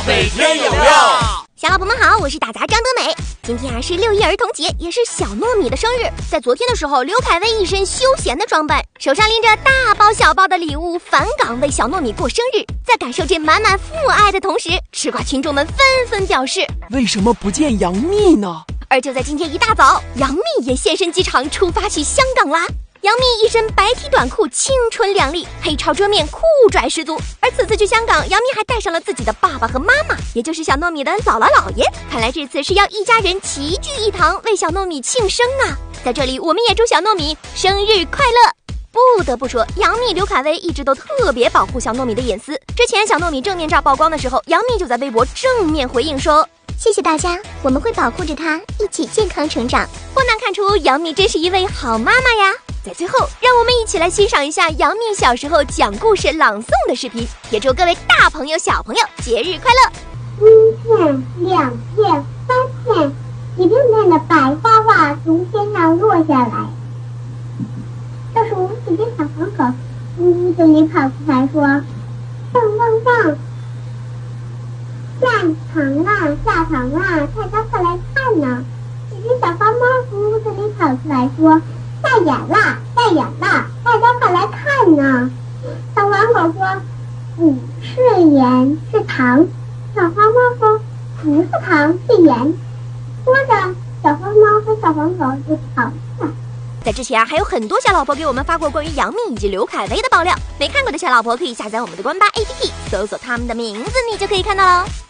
每天有料。 小老婆们好，我是打杂张德美。今天是6一儿童节，也是小糯米的生日。在昨天的时候，刘恺威一身休闲的装扮，手上拎着大包小包的礼物，返岗为小糯米过生日。在感受这满满父爱的同时，吃瓜群众们纷纷表示： 为什么不见杨幂呢？ 而就在今天一大早，杨幂也现身机场，出发去香港啦。杨幂一身白 T 短裤，青春靓丽，黑超遮面，酷拽十足。而此次去香港，杨幂还带上了自己的爸爸和妈妈，也就是小糯米的姥姥姥爷。看来这次是要一家人齐聚一堂，为小糯米庆生啊！在这里，我们也祝小糯米生日快乐。不得不说，杨幂、刘恺威一直都特别保护小糯米的隐私。之前小糯米正面照曝光的时候，杨幂就在微博正面回应说：谢谢大家，我们会保护着她一起健康成长。不难看出，杨幂真是一位好妈妈呀。在最后，让我们一起来欣赏一下杨幂小时候讲故事朗诵的视频，也祝各位大朋友小朋友节日快乐。 1片、2片、3片，一片片的白花花从天上落下来。这时我几只小黄狗从屋子里跑出来说：汪汪汪，下堂啦下堂啦，大家快来看呐！几只小花猫从屋子里跑出来说：下眼啦下眼啦，大家快来看呐！小黄狗说：不是盐是糖。小花猫说：不是糖是盐。说着，小花猫和小黄狗就跑了。 在之前还有很多小老婆给我们发过关于杨幂以及刘恺威的爆料，没看过的小老婆可以下载我们的官八 APP， 搜索他们的名字，你就可以看到喽。